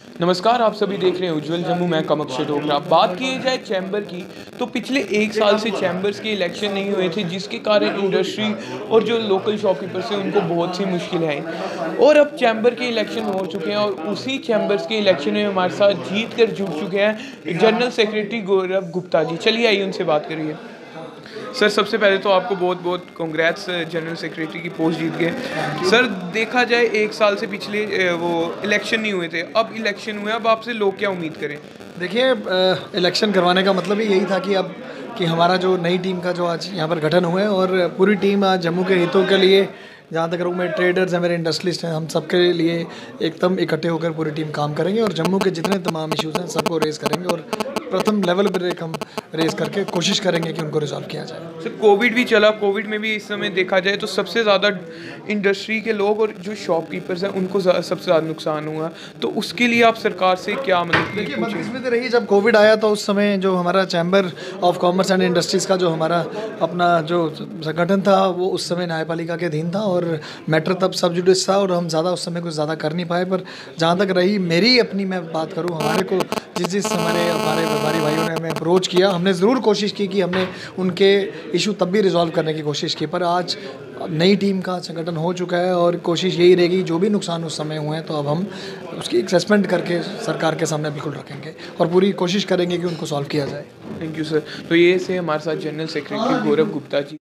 नमस्कार, आप सभी देख रहे हैं उज्जवल जम्मू। मैं कमक्ष डोगरा। बात की जाए चैम्बर की, तो पिछले 1 साल से चैम्बर्स के इलेक्शन नहीं हुए थे, जिसके कारण इंडस्ट्री और जो लोकल शॉपकीपर्स हैं उनको बहुत सी मुश्किल आई। और अब चैम्बर के इलेक्शन हो चुके हैं और उसी चैम्बर्स के इलेक्शन में हमारे साथ जीत कर जुड़ चुके हैं जनरल सेक्रेटरी गौरव गुप्ता जी। चलिए आइए उनसे बात करिए। सर, सबसे पहले तो आपको बहुत बहुत कांग्रेट्स, जनरल सेक्रेटरी की पोस्ट जीत गए। सर, देखा जाए 1 साल से पिछले वो इलेक्शन नहीं हुए थे, अब इलेक्शन हुए, अब आपसे लोग क्या उम्मीद करें? देखिए, इलेक्शन करवाने का मतलब ही यही था कि अब कि हमारा जो नई टीम का जो आज यहाँ पर गठन हुआ है और पूरी टीम आज जम्मू के हितों के लिए, जहाँ तक मेरे ट्रेडर्स हैं, मेरे इंडस्ट्रियलिस्ट हैं, हम सबके लिए एकदम इकट्ठे होकर पूरी टीम काम करेंगे और जम्मू के जितने तमाम इश्यूज़ हैं सबको रेस करेंगे और प्रथम लेवल पर हम रेस करके कोशिश करेंगे कि उनको रिजॉल्व किया जाए। सर, कोविड भी चला, कोविड में भी इस समय देखा जाए तो सबसे ज़्यादा इंडस्ट्री के लोग और जो शॉपकीपर्स हैं उनको सबसे ज़्यादा नुकसान हुआ। तो उसके लिए आप सरकार से क्या मतलब देखिए, बदकिस्मती रही, जब कोविड आया तो उस समय जो हमारा chamber of commerce and industries का जो हमारा अपना जो संगठन था वो उस समय न्यायपालिका के अधीन था और मैटर तब सब जुडिस था और हम ज़्यादा उस समय कुछ ज़्यादा कर नहीं पाए। पर जहाँ तक रही मेरी अपनी मैं बात करूँ, हमारे को जिस हमारे व्यापारी भाइयों ने हमें अप्रोच किया, हमने ज़रूर कोशिश की कि हमने उनके इशू तब भी रिजॉल्व करने की कोशिश की। पर आज नई टीम का संगठन हो चुका है और कोशिश यही रहेगी, जो भी नुकसान उस समय हुए हैं तो अब हम उसकी असेसमेंट करके सरकार के सामने बिल्कुल रखेंगे और पूरी कोशिश करेंगे कि उनको सॉल्व किया जाए। Thank you sir. तो ये से हमारे साथ जनरल सेक्रेटरी गौरव गुप्ता जी।